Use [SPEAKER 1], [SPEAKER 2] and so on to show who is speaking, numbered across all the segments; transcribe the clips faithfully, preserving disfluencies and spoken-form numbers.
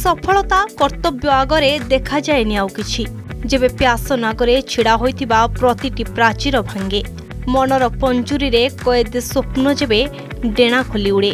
[SPEAKER 1] सफलता कर्तव्य आगरे देखा जाएनि आउ किछि जेबे प्यास नागरे छिड़ा होइतिबा प्रतिटी प्राचीर भांगे मनर पंजुरी रे कयदे स्वप्न जेबे डेणा खोली उड़े।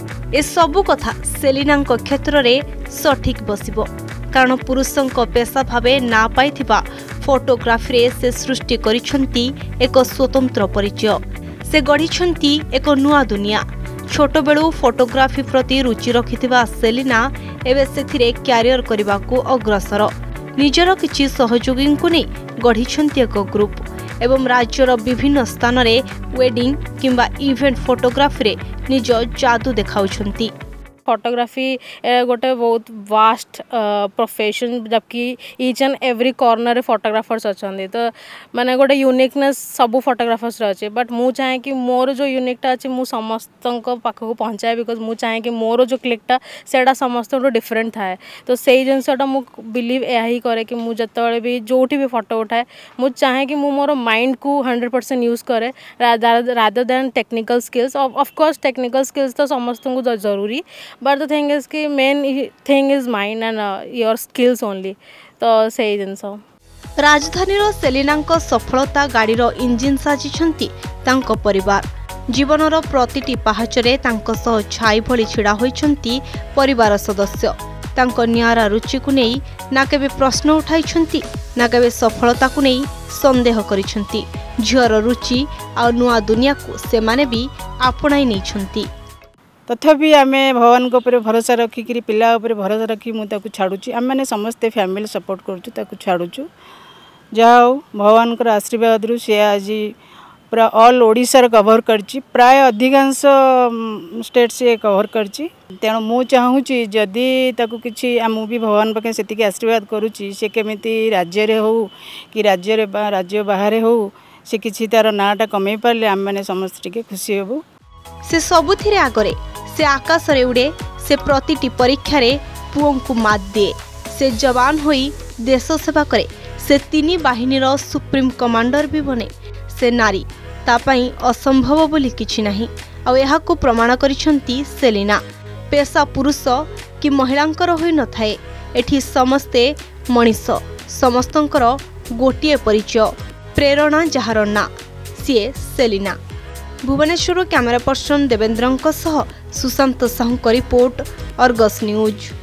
[SPEAKER 1] ए सबु कथा सेलिना क्षेत्र रे सठिक बसिबो कारण पुरुषों पेशा भावे ना पाइथिबा फोटोग्राफी रे से सृष्टि करिछंती एक स्वतंत्र परिचय। से गढ़िछंती एक नुआ दुनिया। छोट बेलू फोटोग्राफी प्रति रुचि रखिथिबा सेलिना एबे सेथिरे क्यारियर करबाकू अग्रसर। निजर किछि सहयोगी को नै गढ़िछंती एक ग्रुप एवं राज्यर विभिन्न स्थान रे वेडिंग किंबा इवेंट फोटोग्राफी रे निज जादू देखाउछंती।
[SPEAKER 2] फोटोग्राफी गोटे बहुत वास्ट प्रोफेशन जबकि each and every corner photographers अच्छा तो माने गोटे यूनिकनेस सब फोटोग्राफर्स अच्छे बट मु चाहे कि मोर जो यूनिकटा अच्छे मु समस्त पाखक पहुँचाए बिकज मु चाहे कि मोर जो क्लिकटा सेटा समस्त डिफरेंट थाए तो से जिनसटा मु बिलीव या ही करे कि मु जतबे भी जोटी भी फोटो उठाए मु चाहे कि मु मोर माइंड को हंड्रेड परसेंट यूज करे rather than technical skills. Of course technical skills तो समस्त को जरूरी but the thing is कि main thing is mind and uh, your skills only तो सही जिनस।
[SPEAKER 1] राजधानी रो सेलिना सफलता गाड़ी रो इंजिन साजिछंती तांको परिवार। जीवनर प्रतिटी पहाचरे तांको सह छाई भली छिड़ा होइछंती परिवार सदस्य। तांको न्यारा रुचि को नै ना केबे प्रश्न उठाइछंती ना केबे सफलता को नै संदेह करिछंती। झियर रुचि आ नुआ दुनिया को से माने भी आपणाई नैछंती।
[SPEAKER 3] तथापि आम भगवान को भरोसा रखिकी पिला भरोसा रखी मुझे छाड़ुची आम मैंने समस्ते फैमिली सपोर्ट करुँ छाड़ुचु जहा हो भगवान आशीर्वाद रु सी आज पूरा ऑल ओडिशा कवर करची प्राय अधिकांश स्टेट से कवर करची तेणु मु चाहूँगी जदि ताकू किसी आम भी भगवान पाखे से आशीर्वाद करुच्ची से केमिति राज्य रे हो कि राज्य राज्य बाहर हो से किसी तार नाटा कमे पारे आम मैंने समस्त टिके खुशी हेबु।
[SPEAKER 1] से सबुथिरे आगरे से आकाश रे उड़े से प्रतिटी परीक्षा रे पुओं को मात दिए से जवान होई देश सेवा करे से तीनी बाहिनी रो सुप्रीम कमांडर भी बने से नारी तापाई असंभव बोली किछि नाही आ एहा को प्रमाण करिसंती सेलिना। पेशा पुरुष कि महिलांकर होई न थाए एठी समस्ते मनीष समस्तंकर गोटिए परिचय प्रेरणा जहार ना सीए सेलिना। भुवनेश्वर कैमरा पर्सन देवेंद्रंक सह Sushant Sahu report Argus news.